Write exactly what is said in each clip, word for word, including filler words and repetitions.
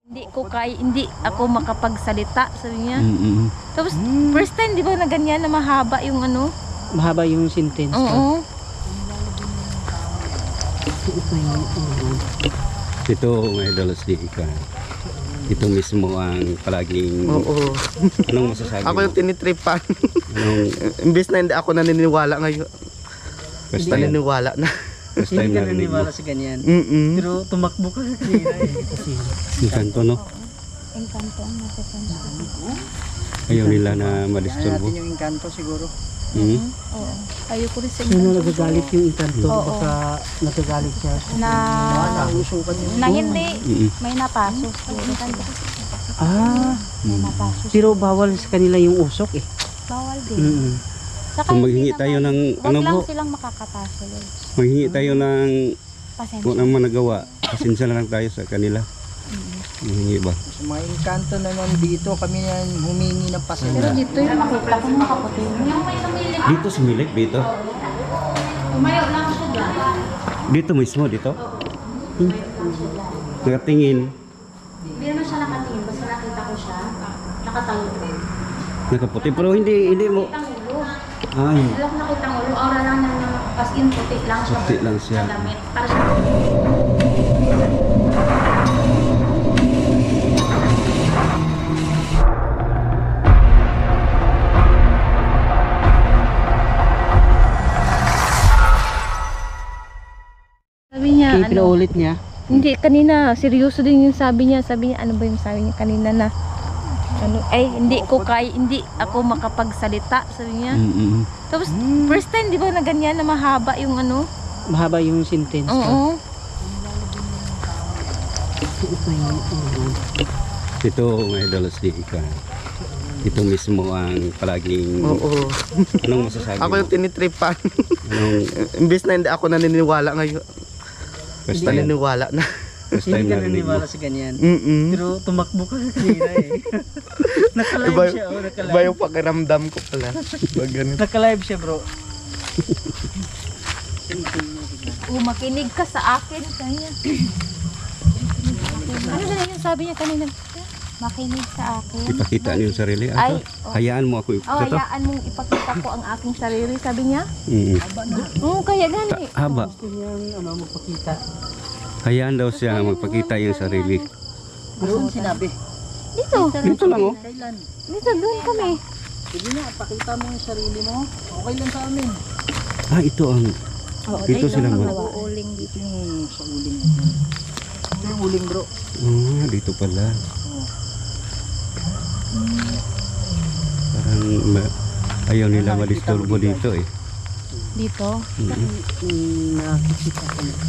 Hindi ko kaya, hindi ako makapagsalita, sabi niya. Mm-mm. Tapos first time, di ba na ganyan na mahaba yung ano? Mahaba yung sentence. Oo. Ito mga idols di Ika. Ito mismo ang palaging... Oo. Anong masasabi Ako yung mo? tinitripan. Anong Imbis na hindi ako naniniwala ngayon. first time, Naniniwala na. first time Hindi ka narinig mo? naniniwala sa ganyan. Mm-mm. Pero tumakbo ka kanina eh. Kasi Ang kanto, no? Engkanto ang nasa kanto. Ayaw nila na kaya madisturbo. natin yung engkanto siguro. Hmm? Oo. Ayoko rin sa Sino engkanto. nagagalit yung intanto? Oo. Baka nagagalit siya. Na, Nahusukan yung na hindi. Mm-mm. May napasok. Engkanto. Ah, May napasok. pero bawal sa kanila yung usok eh. Bawal din. Mm-mm. Saka Kung hindi maghingi naman- tayo ng Huwag ano lang bro, silang makakapasok. maghingi tayo ng Pasensya. kung ang managawa, pasensya na lang tayo sa kanila. Maghingi ba? sa mga engkanto na nandito, kami yan humingi ng Pero pasensya. dito yung makita ko ng kaputi. Dito sumilip, dito. Tumayo lang siya dyan. Dito mismo, dito. Hmm. Nakatingin, Hindi naman siya nakatingin. Basta nakita ko siya. Nakatayo ko. nakaputi. Pero hindi, hindi mo. Nakita ulo. Ay, Wala ko nakita ang ulo. Aura lang na as in puti lang siya. Puti lang siya. Na damit. Para siya. Sabi niya, Kaya ano, pinaulit niya. hindi, kanina, seryoso din yung sabi niya. Sabi niya, ano ba yung sabi niya kanina na, ano, ay, hindi ko kaya, hindi ako makapagsalita, sabi niya. mm-mm. Tapos, first time, di ba na ganyan na mahaba yung ano? Mahaba yung sentence. Oo. Ito mga idols di Ika. Ito mismo ang palaging... Oo. Anong masasabi Ako mo? yung tinitripan. Anong Imbis na hindi ako naniniwala ngayon. first time, Naniniwala na. first time Hindi ka narinig mo? naniniwala sa ganyan. Mm-mm. Pero tumakbo ka kanina eh. Naka-live Iba, siya, oh, iba naka-live. yung pakiramdam ko pala. Pag ganito. Naka-live siya bro. Oh, makinig ka sa akin, kanya. Ano na yung sabi niya kanina? Makinig sa akin. Ipakita niyo yung sarili. Ay, Ay, oh. hayaan mo ako Oh, ipakita to. hayaan mong ipakita ko ang aking sarili, sabi niya. Mm. Oo, kaya gani. Ta- haba. Gusto niyang ano, magpakita. Hayaan daw siya magpakita yung sarili. Doon sinabi. Dito. Dito lang oh. Kailan? Dito, doon kami. Sige na, pakita mo yung sarili mo. Okay lang sa amin. Ah, ito ang... Oo, Dito sila mag... Uling dito. Ito yung sa uling. Ito yung uling bro. Ah, dito pala. Parang ma- ayaw nila madisturbo dito eh. Dito. Mm-mm. Mm, nakikita ko na.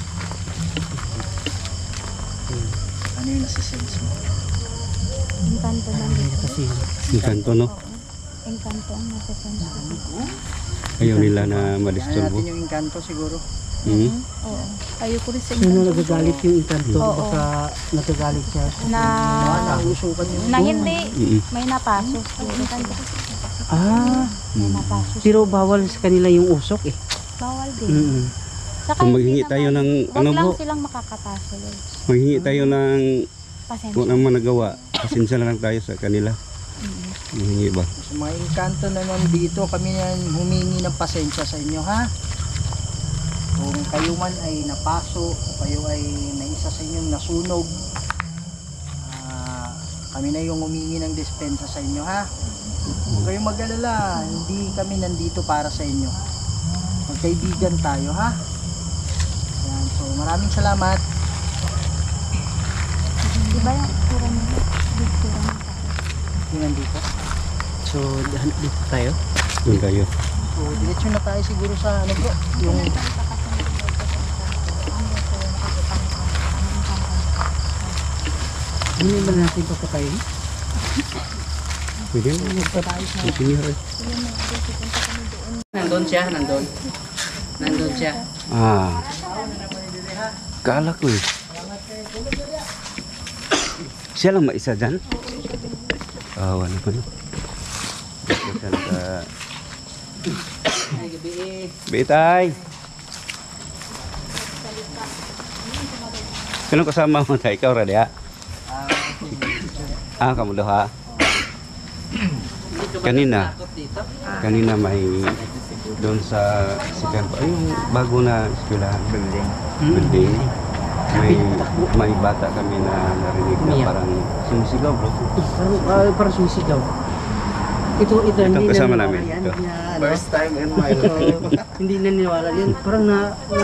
Ano yung nasisense mo? Engkanto lang dito. Kasi Yung kanto no? Engkanto ang nasa kanto. Ayaw nila na Kaya madisturbo. natin yung engkanto siguro. Mm. Oo. Ayoko rin sa sino engkanto. nagagalit yung intanto? Oo. Baka nagagalit siya. Na, Nahusukan yung na hindi. Mm-mm. May napasok. Engkanto. Ah, May napasok. pero bawal sa kanila yung usok eh. Bawal din. Mm-mm. Saka Kung hindi maghingi tayo naman- ng Huwag ano lang bro, silang makakapasok. maghingi tayo ng Pasensya. kung ang managawa, pasensya na lang tayo sa kanila. Maghingi ba? sa mga engkanto na nandito, kami yan humingi ng pasensya sa inyo ha. Kung kayo man ay napaso, o kayo ay may isa sa inyong nasunog, ah, kami na yung humingi ng dispensa sa inyo ha. Huwag kayong mag-alala, hindi kami nandito para sa inyo. Magkaibigan tayo ha. Yan, so maraming salamat. Diba yung tura nila? Tura nila. Yung nandito. So, dahan- dito tayo. Doon tayo. So diretso na tayo siguro sa ano bro, yung Hindi ba natin papatayin? Pwede mo magpatayo. Sige rin. Nandun siya, nandun. Nandun siya. Ah. Kala ko eh. Siya lang maisa dyan? Awa na ko no. Dito siya naka... Ay, gabi eh. Bitay! Sino kasama mo tayo? Ikaw, Radia? ah, Ah, kamu daw ha? Kanina. Kanina may doon sa second ay yung bago na eskwelahan building. Building. May may bata kami na narinig na Umiyak. parang sumisigaw bro. Parang, ah, parang sumisigaw. Ito, ito, Ito hindi kasama naniniwala namin, yan. ito. Na, ano, First time in my life. Oo, hindi naniniwala yan. Parang na... na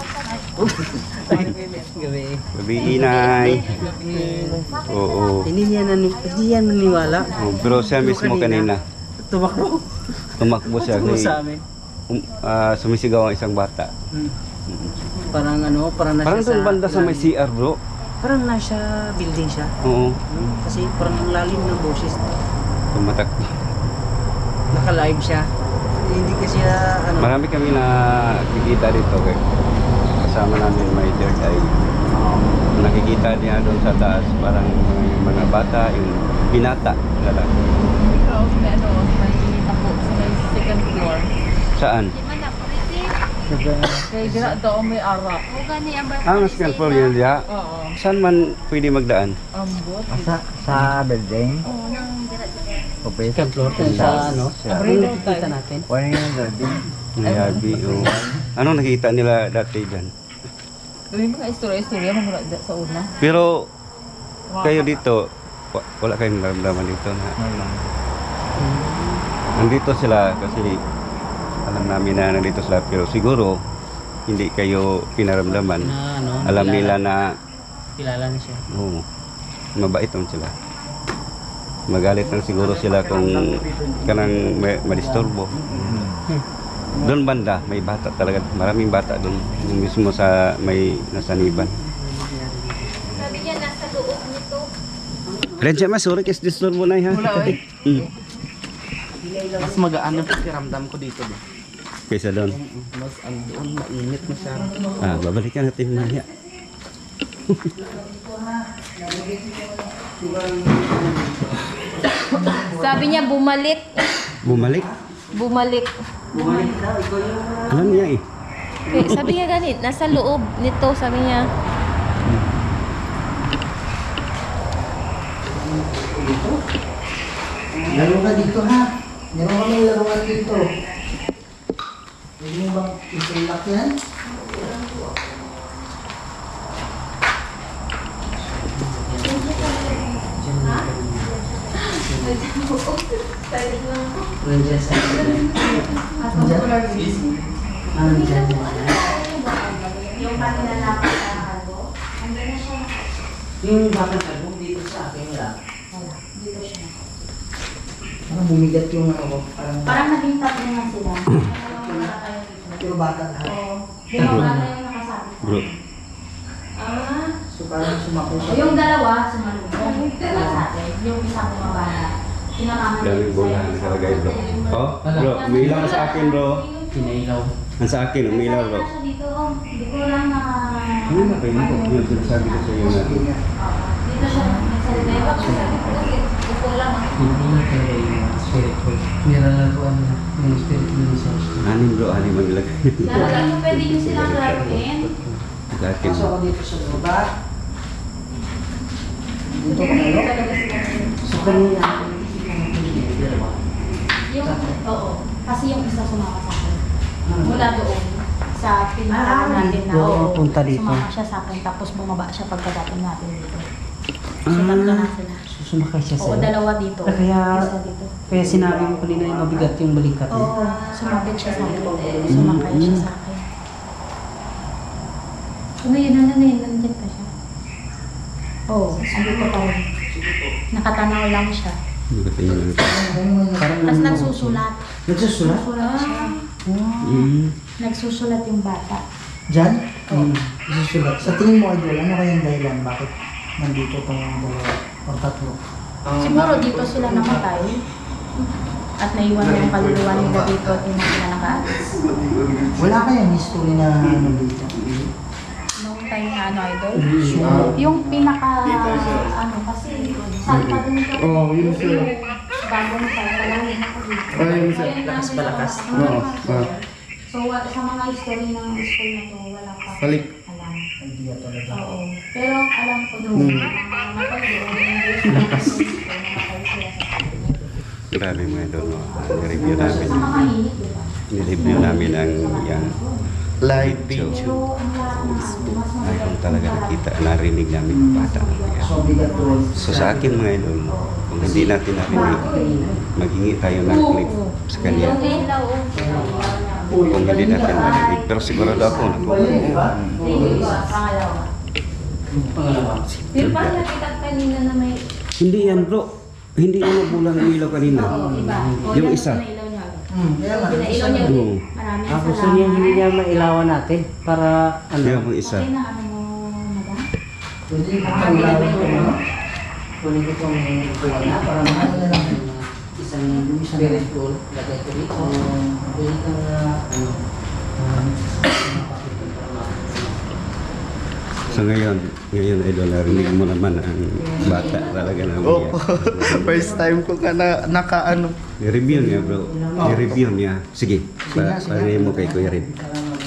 gabi. Baby inay. Oo. Hindi yan, nani- hindi yan naniniwala. Oh, pero siya mismo kanina Tumakbo. tumakbo siya Tumakbo kasi sa amin. um, ah, sumisigaw ang isang bata. Hmm. Parang ano, parang nasa Parang doon banda sa may C R bro. Parang nasa building siya. Oo. Hmm, Kasi parang ang lalim ng boses. Tumatakbo. Naka-live siya. Hindi kasi siya, ano... Marami kami na nakikita dito kay kasama namin may third eye. Nakikita niya doon sa taas parang may mga bata, yung binata lalaki. Ikaw, may ano, may tapo sa may second floor. Saan? Kaya dira daw may ara. Ah, mas second floor yun diya. Oo. Saan man pwede magdaan? Ambot. Sa, sa building? Okay. Second floor, kung sa ano, Siya. ano yung nakikita natin? One yung building? Nayabi. Oh. Anong nakita nila dati dyan? May mga istorya-istorya mga wala sa una. Pero kayo dito, wa- wala kayong naramdaman dito na Wala. nandito sila kasi alam namin na nandito sila pero siguro hindi kayo pinaramdaman. Na ano, Alam kilala- nila na Kilala na siya. oo, mabait naman sila. Magalit lang siguro sila kung kanang may madisturbo. Doon banda, may bata talaga. Maraming bata doon. Yung mismo sa may nasaniban. Sabi niya nasa loob nito. Renja mas, sorry kasi disturbo na ha. Wala eh. Mm. Mas magaan yung pakiramdam ko dito. Ba? Kaysa doon. Mas ang doon, mainit masyado. Ah, babalikan natin mamaya. Sabi niya bumalik. Bumalik. Bumalik. Bumalik daw, ikaw yung... Alam niya eh. Okay, sabi niya ganit, nasa loob nito, sabi niya. Laro ka dito ha. Meron kami laruan dito. Pwede mo bang isulak yan? Nandiyan sa... Ah, nandiyan yung bakang album dito sa akin wala. Parang bumigat yung ano ko. Parang Parang naging tatlo nga sila. puro bata lahat. Oo. Yung mga bata yung nakasabit. Bro. Ah. So parang sumako O siya. yung dalawa, sumalubong. Wala sa atin. Yung isang bumabata. Sinamahan Daming bola na nakalagay bro. Oh, bro, umilaw sa akin bro. Pinailaw. Ang sa akin, umilaw bro. Siya dito. Hindi ko lang na... Ano na kayo mo? Yung sinasabi ko sa iyo na. Oo. Dito siya. Nagsalita yung bakit. Ito lang. ah. Hindi na talaga yung spiritual. Nilalaruan na yung spiritual niya. Anim bro, anim ang ilagay. Lalagyan mo pwede nyo silang laruin. Sa akin. Pasok ako dito sa baba. Dito ko ano? So kanina, Yung, oo. Kasi yung isa sumama sa akin. Mula doon. Sa Ah, pinaka natin na. doon, oo. punta dito. Sumama siya sa akin. Tapos bumaba siya pagkadating natin dito. So, tatlo na sila. susumakay siya Oo, sa'yo. dalawa dito. Ah, kaya- Isa dito. Kaya sinabi mo kanina yung mabigat yung balikat niya. Oo, sumapit siya sa akin. Sumakay siya sa akin. Ano yun, ano na yun, nandiyan pa siya. Oo, andito pa rin. Nakatanaw lang siya. Hindi ko tingnan. Parang Tapos nang- nagsusulat. Nagsusulat? Nagsusulat siya. Mm. Nagsusulat yung bata. Diyan? Hmm. Isusulat. Sa tingin mo, Idol, ano kayang dahilan? Bakit nandito itong dalawa o tatlo? Siguro dito sila namatay. At naiwan yung kaluluwa nila dito at hindi sila nakaalis. Wala kayang history na ano dito? Nung time na ano, Idol? So, Yung pinaka, ano, kasi salpa dun siya. Oo, yun siya. Bagong salpa lang yun ako dito. Ah, yun siya. Ayun lang Lakas din palakas. ako. Oo, ah. So, wa- sa mga history ng school na to, wala pa Balik. alam. idea talaga. Oo. Pero alam ko doon, mga namatay doon, hindi Grabe mga idol, no? Nireview namin. Nireview namin ang yang Live video. video. Ay, kung talaga nakita, narinig namin yung bata na yan. So sa akin mga idol, kung hindi natin narinig, maghingi tayo ng clip sa kanya. Kung hindi natin narinig. Pero sigurado ako, nakukuha. Pero parang nakita kanina na may... Hindi yan bro. Hindi yan nabulang ang ilaw kanina. Yung isa. Pinailaw niya. Oo. Maraming Ah, gusto niya hindi niya mailawan natin para ano. Yung isa. Okay na ano mo, madam? Pwede ko pang ilawan ko, ano? Pwede ko pang kuha na para mahal na lang. Isang spirit bowl, lagay ko dito. Pwede kang ano, um, So ngayon, ngayon idol, narinig mo naman ang bata talaga na Oh, umiyak. first time ko ka na naka-ano. I-review niya bro. I-review niya. Sige, pa parinig mo kay Kuya Red.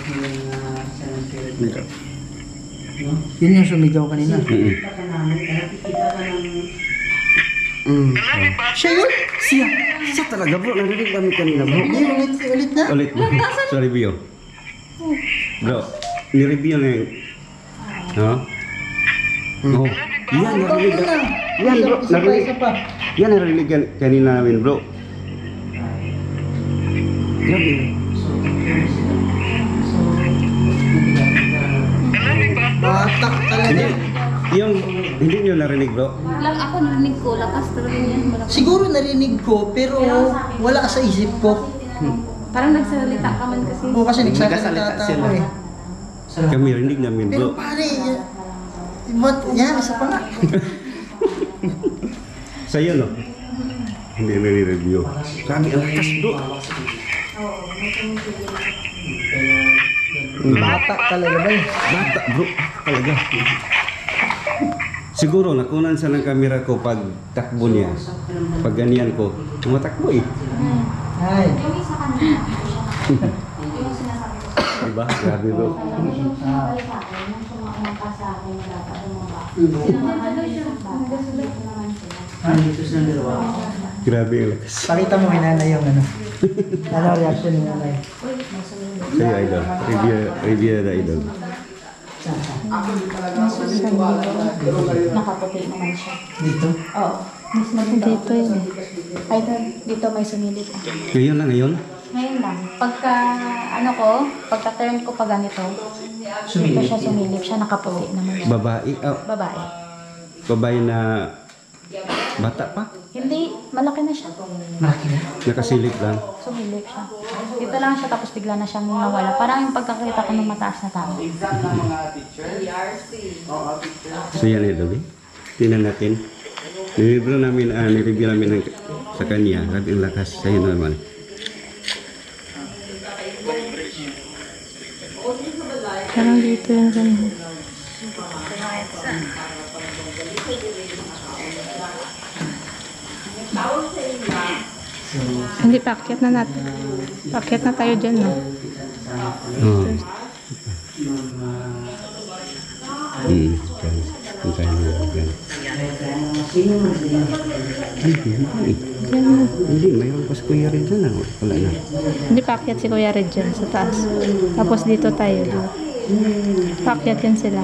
Yun yung sumigaw kanina. Mm-mm. Mm. Siya yun? Siya. Siya talaga bro. Narinig namin kanina bro. Hindi, ulit, ulit na. Ulit mo. So review. Bro, ni-review na yung... No? Oh. Yan, narinig na. Yan bro, Isa pa, narinig. isa pa. Yan, narinig kan- kanina namin bro. Grabe. Batak talaga. Hindi, yung, hindi nyo narinig bro. Lang ako narinig ko, lakas talaga niya. Malaki. Siguro narinig ko, pero wala sa isip ko. Parang nagsalita ka man kasi. Oo, kasi Nagsasalita nagsasalita sila. ako eh. Kami rinig namin Pero bro. pare, yan, Ba't- yan, isa pa nga. Sa'yo no? Hindi nare-review. Sabi ang lakas bro. Batak talaga ba eh. Bata bro. Talaga. Siguro nakunan sa ng camera ko pag takbo niya. Pag ganyan ko. Tumatakbo eh. Ay, Yung isa kanina, yung sinasabi ko. Diba? Grabe bro. Balik sa akin, nung sumaunang ka sa akin, wala pa bumaba. Sinamahan siya, bakit? Ito naman sila. ah, dito sila dalawa. Grabe ang lakas. Pakita mo kay nanay yung ano. Ano reaction ni nanay? Sa'yo idol. Review, review na idol. Nakaputi naman siya. Dito? Oo. Mismo dito yun. Ay, dito may sumilip. Ngayon na ngayon? Ngayon lang. Pagka, ano ko, pagka turn ko pa ganito, dito siya sumilip. Siya nakaputi naman siya. Babae. Oh, Babae. babae na bata pa. Hindi, malaki na siya. Malaki na. Nakasilip lang. Sumilip siya. Dito lang siya tapos bigla na siyang nawala. Parang yung pagkakita ko ng mataas na tao. So yan idol eh. Tingnan natin. Nireview namin, ah, nireview namin ang, sa kanya. Grabe ang lakas. Sa'yo naman. Parang dito yung kanina. Hindi, paakyat na natin. Paakyat na tayo dyan, no? Oo. Hmm. Puntahan mo. Yan. Ay, hindi. Hindi, mayroon pa si Kuya rin dyan. ah. Wala na. Hindi, paakyat si Kuya Red dyan sa taas. Tapos dito tayo. Paakyat yan sila.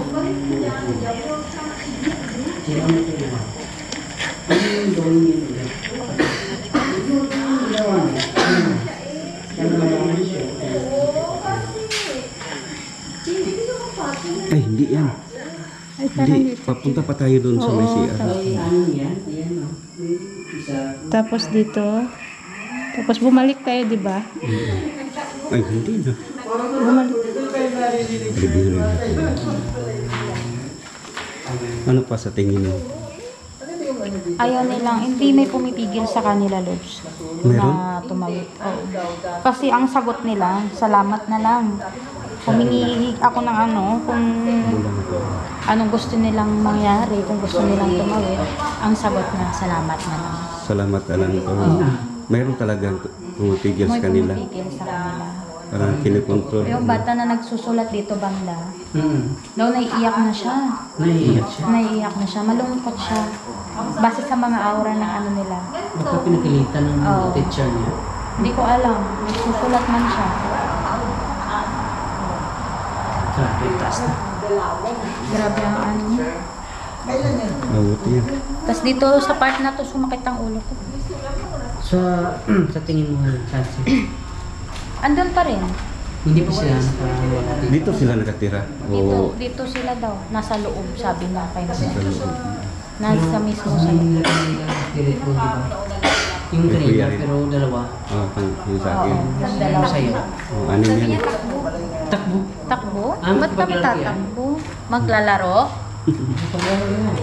Ay, hindi yan. Ay, parang Hindi, dito. papunta pa tayo doon sa may Oo, C R. Tapos dito. Tapos bumalik tayo, di ba? Ay, hindi na. Bumalik. Review rin natin. Ano pa sa tingin mo? Ayaw nilang, hindi may pumipigil sa kanila, Lobs. Meron? Na tumawid. Oo. Kasi ang sagot nila, salamat na lang. Humingi ako ng ano, kung anong gusto nilang mangyari, kung gusto nilang tumawid, ang sagot na, salamat na lang. Salamat ka lang. Mayroon talagang pumipigil sa May kanila. pumipigil sa kanila. Parang kinikontrol. Yung bata na nagsusulat dito banda, Hmm. daw naiiyak na siya. Naiiyak siya. Naiiyak na siya, malungkot siya. base sa mga aura ng ano nila. Baka pinagalitan ng Oo. teacher niya. Hindi ko alam. Nagsusulat man siya. Grabe, taas na. Grabe ang ano. Mabuti yan. Tapos dito sa part na to, sumakit ang ulo ko. Sa, sa tingin mo, Chancy, Andun pa rin. hindi pa sila nakawala Dito sila nakatira. Dito, O dito sila daw. Nasa loob, sabi na kay sa Mama. loob. Nasa mismo sa Yung loob. spirit mo, di ba? Yung May kanina, kuya rin. pero dalawa. Oh, pang yung sa Oo, akin. yung Yung dalawa. sa'yo. Oh, ano yan? Takbo. Takbo? Ah, Ba't kami maglalaro yan? tatakbo? Maglalaro? Paglaro yan.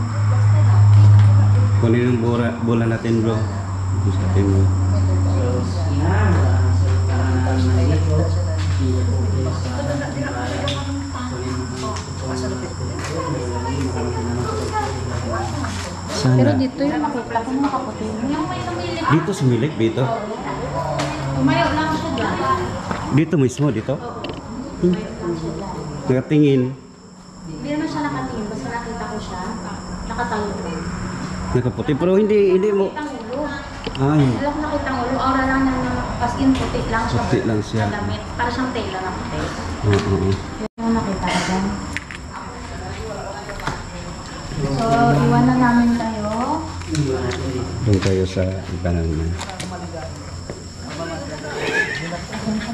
Kunin yung bola, bola natin bro. Gusto natin bro. Pero Sana. dito yung nakita ko ng kaputi. Dito sumilip dito. Umayaw lang siya dyan. Dito mismo dito. Hmm. Nakatingin. Hindi naman siya nakatingin. Basta nakita ko siya. Nakatayo lang. Nakaputi pero hindi hindi mo. Nakita ang ulo. Ay. Wala ko nakita ang ulo. Aura lang niya na as in puti lang siya. Puti lang siya. Na damit. Para siyang tela na puti. Oo. oo. Yun yung nakita ko dyan. So, iwan na namin kayo. Doon tayo sa ibanan naman.